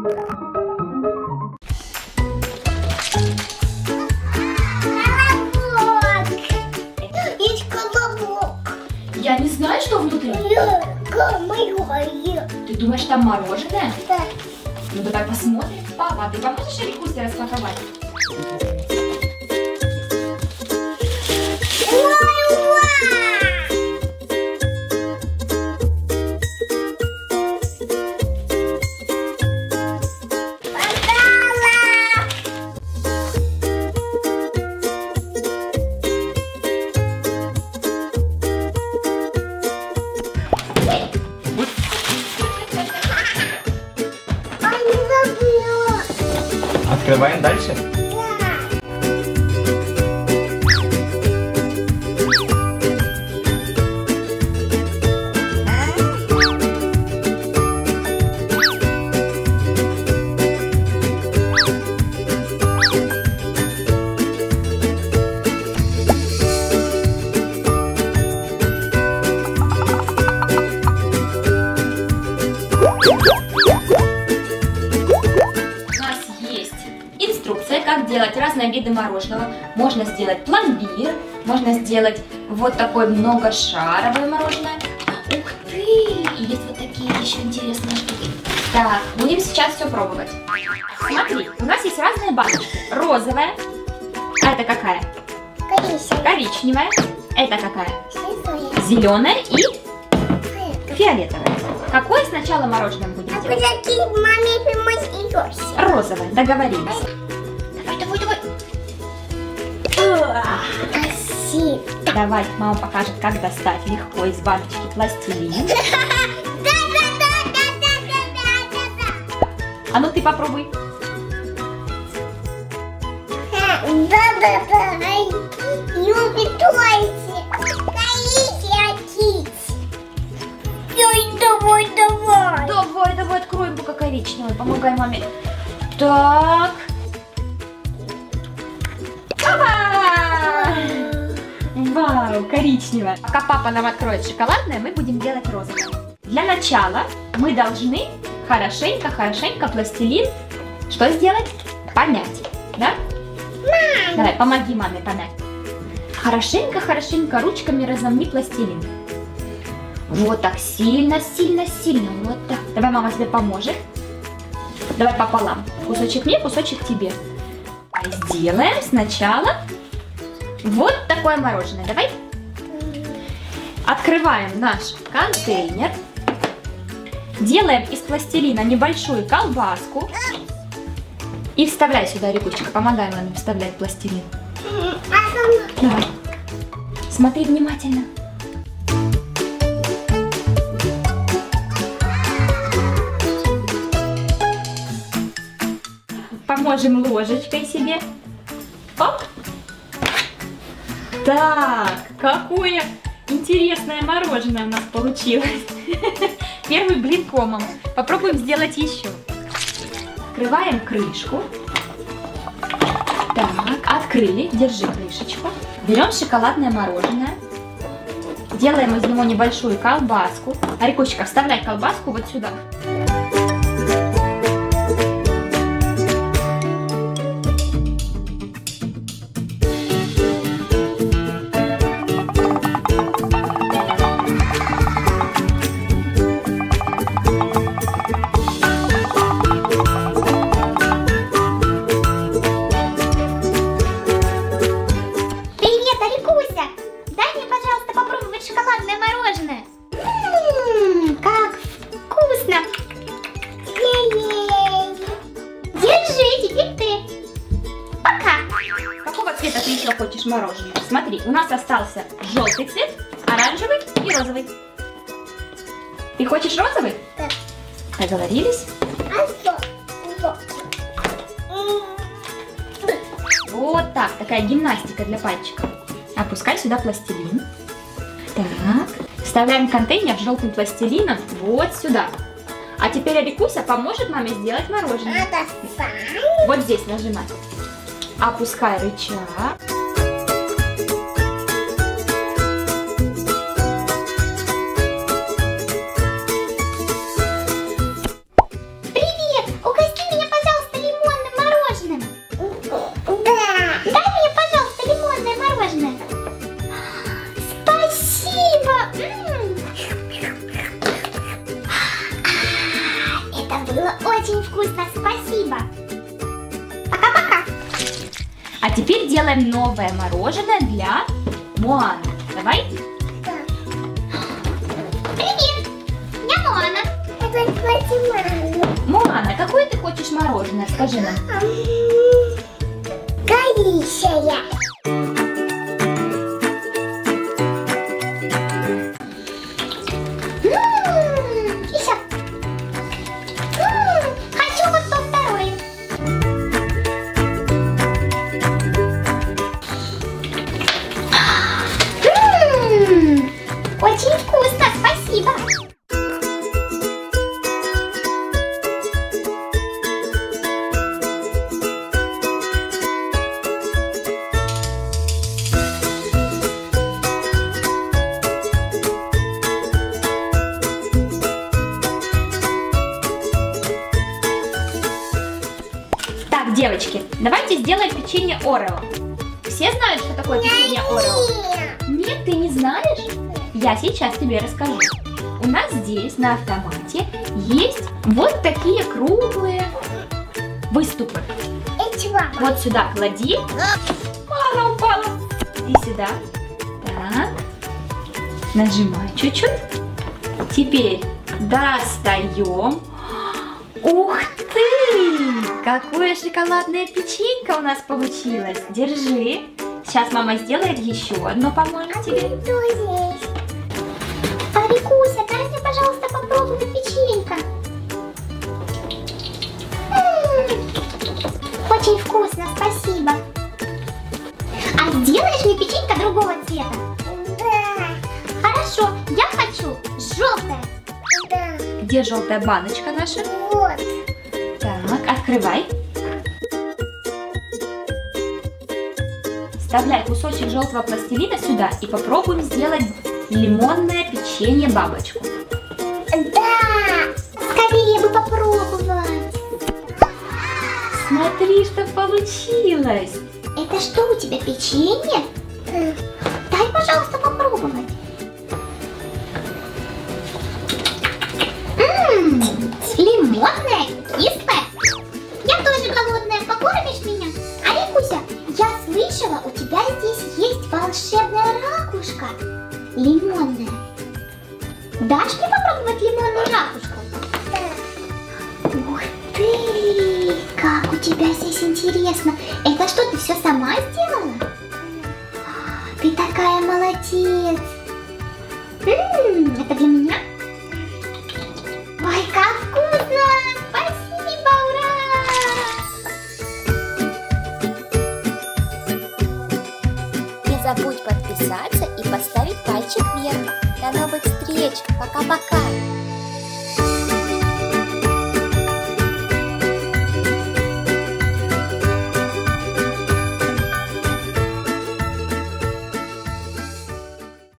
Есть колобок. Я не знаю, что внутри. Ты думаешь, там мороженое? Да. Ну давай посмотрим. Папа, ты поможешь Арикусе распаковать? Открываем дальше. Как делать разные виды мороженого. Можно сделать пломбир, можно сделать вот такое многошаровое мороженое. Ух ты! И есть вот такие еще интересные штуки. Так, будем сейчас все пробовать. Смотри, у нас есть разные баночки. Розовая. А это какая? Коричневая. Это какая? Зеленая и фиолетовая. Какое сначала мороженое будем делать? Розовое. Договорились. Давай. Давай, мама покажет, как достать легко из баночки пластилин. А ну ты попробуй. Давай, откроем пока коричневый. Помогай маме. Так. Вау, коричневое. Пока папа нам откроет шоколадное, мы будем делать розовое. Для начала мы должны хорошенько пластилин что сделать? Помять, да? Мам! Давай, помоги маме помять. Хорошенько ручками разомни пластилин. Вот так, сильно. Вот так. Давай мама тебе поможет. Давай пополам. Кусочек мне, кусочек тебе. Сделаем сначала вот такое мороженое. Давай. Открываем наш контейнер. Делаем из пластилина небольшую колбаску. И вставляй сюда, Рикусечка. Помогай маме вставлять пластилин. Давай. Смотри внимательно. Поможем ложечкой себе. Оп. Так, какое интересное мороженое у нас получилось. Первый блин комом. Попробуем сделать еще. Открываем крышку. Так, открыли. Держи крышечку. Берем шоколадное мороженое. Делаем из него небольшую колбаску. Арикусечка, вставляй колбаску вот сюда. Хочешь мороженое? Смотри, у нас остался желтый цвет, оранжевый и розовый. Ты хочешь розовый? Да. Договорились? Вот так, такая гимнастика для пальчиков. Опускай сюда пластилин. Так, вставляем контейнер с желтым пластилином вот сюда. А теперь Арикуся поможет маме сделать мороженое. Вот здесь нажимай. Опускай рычаг. Привет! Угости Было очень вкусно, спасибо. Пока-пока. А теперь делаем новое мороженое для Моаны. Давай. Привет, я Моана. Моана, какое ты хочешь мороженое? Скажи нам. Горячая. Еще. Хочу вот то второе. Очень вкусно, спасибо. Так, девочки, давайте сделаем печенье Орео. Все знают, что такое печенье Орео? Нет, ты не знаешь? Я сейчас тебе расскажу. У нас здесь на автомате есть вот такие круглые выступы. Вот сюда клади. Она упала. И сюда. Так. Нажимай чуть-чуть. Теперь достаем. Ух ты! Какое шоколадное печенье у нас получилось. Держи. Сейчас мама сделает еще одно, поможет тебе. Арикуся, дай мне, пожалуйста, попробовать печенька. Очень вкусно, спасибо. А сделаешь мне печенька другого цвета? Да. Хорошо, я хочу желтое. Да. Где желтая баночка наша? Вот. Так, открывай. Вставляй кусочек желтого пластилина сюда и попробуем сделать лимонное печенье бабочку. Да! Скорее бы попробовать. Смотри, что получилось. Это что у тебя, печенье? Дай, пожалуйста, попробовать. Лимонное, кислое. Я тоже голодная. Покормишь меня? Арикуся, я слышала, у тебя здесь есть волшебная ракушка. Лимонная. Дашь мне попробовать лимонную ракушку? Да. Ух ты! Как у тебя здесь интересно. Это что, ты все сама сделала? Ты такая молодец. Это для меня? Ой, как вкусно! Спасибо, ура! Не забудь подписаться и поставить пальчик вверх. До новых встреч! Пока-пока!